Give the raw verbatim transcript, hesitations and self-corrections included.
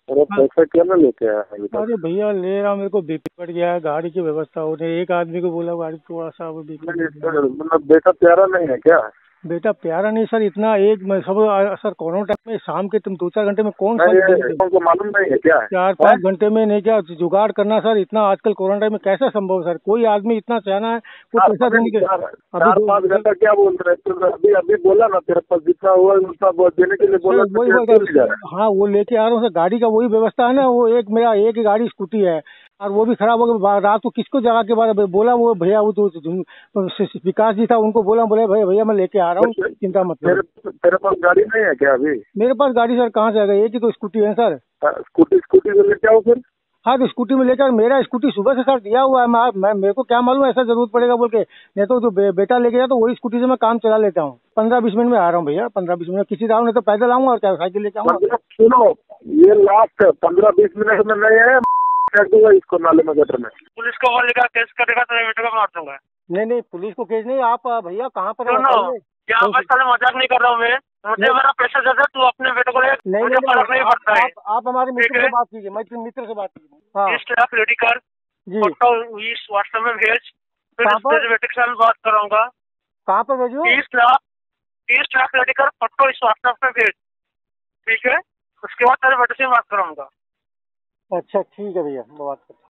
अरे पैसा क्या ना लेके आया अभी तक? अरे भैया ले रहा, मेरे को बीपी बढ़ गया है, गाड़ी की व्यवस्था हो रही है। एक आदमी को बोला गाड़ी थोड़ा सा वो बीपी। नहीं, सर, मतलब बेटा प्यारा नहीं है क्या? बेटा प्यारा नहीं सर, इतना एक मैं सब सर कोरोना टाइम में शाम के तुम दो चार घंटे में कौन सा नहीं, उनको मालूम नहीं है क्या? चार पाँच घंटे में नहीं क्या जुगाड़ करना सर, इतना आजकल कोरोना टाइम में कैसे संभव सर? कोई आदमी इतना चाहना है कोई पैसा देने के चार अभी पाँच घंटा क्या बोल रहे हैं? तो अभी अभी बोला ना तेरे पास जितना हुआ उतना बहुत देने के लिए बोला सर वही तो वही चल जा रहा है। हाँ वो लेके आ रहा हूँ सर, गाड़ी का वही व्यवस्था है ना, वो एक मेरा एक ही गाड़ी स्कूटी है और वो भी खराब हो गया। रात को किसको जगह के बाद बोला वो भैया वो तो विकास जी था, उनको बोला बोले भैया भैया मैं लेके आ रहा हूँ, चिंता मत करो। तेरे तेरे पास गाड़ी नहीं है क्या अभी? मेरे पास गाड़ी सर कहाँ से आ गई, एक ही तो स्कूटी है सर। स्कूटी स्कूटी को लेके आओ फिर। हाँ तो स्कूटी में लेकर, मेरा स्कूटी सुबह से सर दिया हुआ है, मैं, मैं मेरे को क्या मालूम ऐसा जरूरत पड़ेगा बोल के, नहीं तो जो बे, बेटा लेके जाए तो वही स्कूटी से मैं काम चला लेता हूँ। पंद्रह बीस मिनट में आ रहा हूँ भैया, पंद्रह बीस मिनट किसी तरह, नहीं तो पैदल आऊंगा और क्या साइकिल लेके आऊंगा। सुनो, ये लास्ट है, पंद्रह बीस मिनट में नहीं है, फेंक दूंगा इसको नाले में गटर में। पुलिस को कॉल लेकर केस करेगा तो बेटे को मार दूंगा। नहीं नहीं पुलिस को केस नहीं, आप भैया कहाँ पर सुनो, यहाँ बस साले मजाक नहीं कर रहा हूँ मैं, मुझे मेरा पैसा दे दे, तू अपने बेटे को ले, मुझे फर्क नहीं पड़ता है। आप हमारे मित्र से बात कीजिए, मैं मित्र से बात कीजिए। तीस लाख रेडी कर, फोटो इस व्हाट्सएप में भेज, फिर तेरे बेटे के साथ बात कराऊंगा। कहाँ पर भेजूँ? तीस लाख तीस लाख रेडी कर, फोटो इस व्हाट्सएप में भेज, ठीक है? उसके बाद तेरे बेटे से बात कराऊंगा। अच्छा ठीक है भैया, बात करता हूँ।